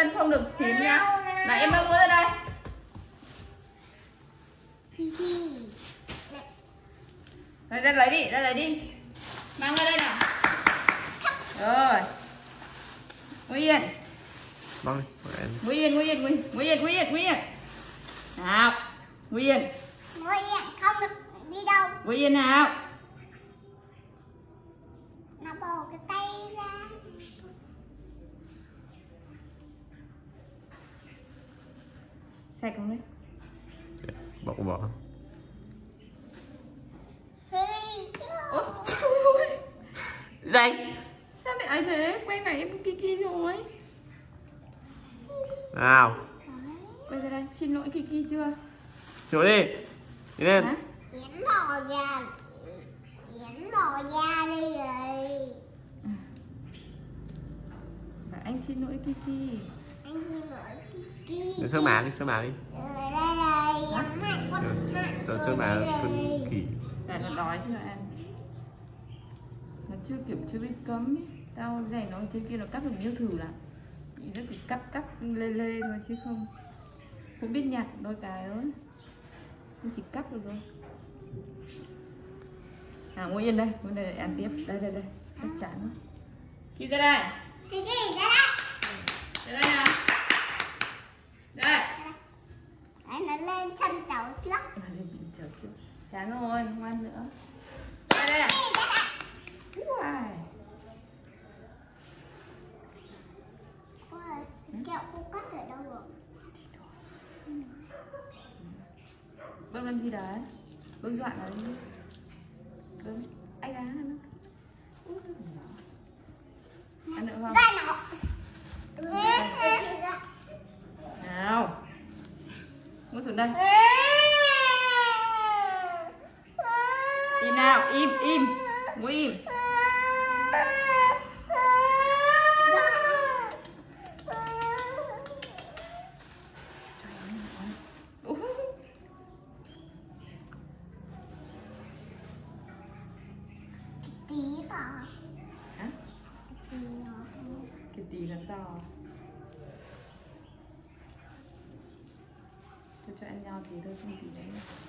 chân không được phím nhá. Nào em mang mua ra đây. Đây, ra lấy đi, ra lấy đi. Mang ra đây nào. Rồi. Nguyên. Vâng, Nguyên. Nào. Nguyên không được đi đâu. Nguyên nào. Nó bò cái tay ra. Sạch không đấy? Bỏ. Ôi trời ơi. Đây. Sao lại ấy thế? Quay này em Kiki rồi. Nào. Quay ra đây, xin lỗi Kiki chưa? Chỗ đi. Đi lên. Hả? Yến bò ra đi rồi. Và anh xin lỗi Kiki. Anh đi nổi Kiki. Sơn mã đi. Đây, em mạnh quá. Rồi sơn mã con khỉ. Là nó đói chứ nó ăn. Nó chưa biết cấm ấy. Tao này nó trên kia nó cắt được miêu thử là nó cứ cắt lê thôi chứ không biết nhặt đôi cái đó. Nó chỉ cắt được thôi. Ngồi yên đây, ngồi đây ăn tiếp. Đây. Chắc chắn quá. Kiki ra đây. Kiki ra đây. Ra đây nào. Đây. Đấy, nó lên chân cháu trước. Chán rồi, không ăn nữa. Đây này. Wow. Kẹo cô cắt ở đâu rồi? Bơm làm gì đấy? Bơm dọa đấy. Bơm. Anh ăn nó. Ăn nữa không? Nào. Ngồi xuống đây. Im nào, im. Ngồi im. Tí to. Hả? Cái tí là to. Tôi cho ăn nhau thì thôi, không tí đấy.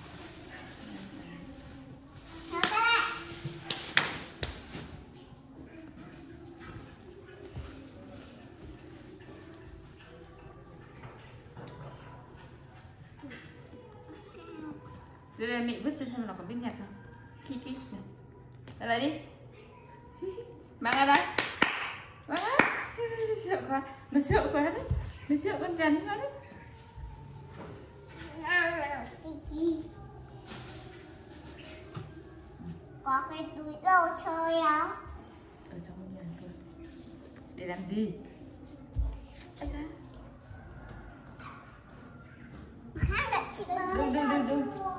Đây là mẹ vứt cho xem nó có biết nhặt không. Kiki này. Đây lại đi. Mang ra đây. Sợ quá. Nó sợ quá đấy. Nó sợ con rắn quá đấy. Có cái túi đồ chơi không? Ở trong nhà cơ. Để làm gì? Anh ra. Khác là chị Đừng.